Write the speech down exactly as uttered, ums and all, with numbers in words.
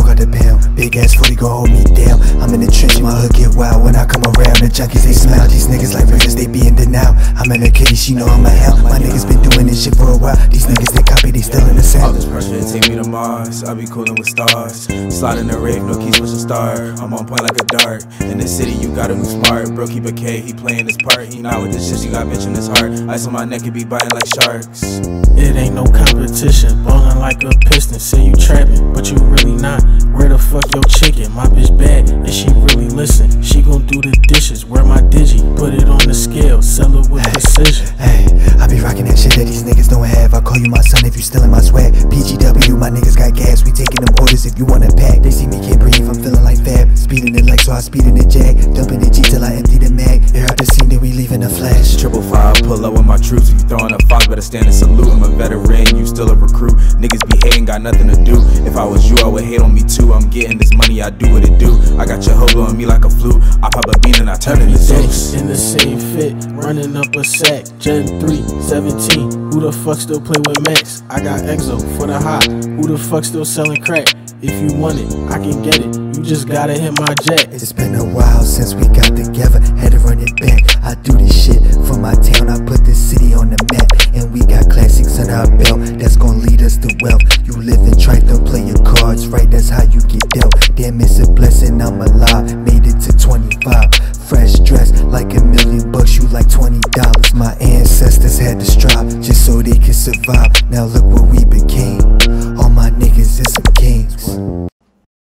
Talk out the pound, big ass forty gon' hold me down. I'm in the trench, my hood get wild when I come around. The junkies they smile, these niggas like rivers, they be in denial. I'm in the kitty, she know I'm a hound. My niggas been doing this shit for a while. These niggas they copy, they still in the sound. All this pressure take me to Mars, I be coolin' with stars. Slide in the rave, no keys, push a start. I'm on point like a dart. In the city, you gotta move smart. Bro, keep a K, he playin' his part. He not with this shit, you got bitch in his heart. Ice on my neck, it be biting like sharks. It ain't no competition, ballin' like a piston. Say you trappin', but you really not. Where the fuck your chicken? My bitch bad, and she really listen. She gon' do the dishes, where my digi? Put it on the scale, sell it with precision. Hey, I be rockin' that shit that these niggas don't have. I call you my son if you still in my swag. P G W, my niggas got gas. We taking them orders if you wanna pack. They see me can't breathe, I'm feeling like Fab. Speeding the Lex, so I speed in the Jag. Dumping the G till I empty the mag. Air out the scene, then we leaving a flash. Triple five, pull up with my troops. If you throwing up five, better stand and salute. I'm a veteran, you still a recruit. Niggas be hating, got nothing to do. If I was you, I would hate on me too. I'm getting this money, I do what it do. I got your hoe blowing me like a flute. I pop a bean and I turn it into Zeus. In the same fit, running up a sack. Gen three, seventeen. Who the fuck still play with Max? I got Exo for the hot. Who the fuck still selling crack? If you want it, I can get it. You just gotta hit my jet. It's been a while since we got together. Had to run it back. I do this shit for my town. I put this city on the map. And we got classics in our belt. That's gonna lead us to wealth. You live in trife, don't play your cards right. That's how you get dealt. Damn, it's a blessing I'm alive. Made it to twenty-five. Fresh dress like a million bucks. You like twenty dollars. My ancestors had to strive just so they could survive. Now look what we became.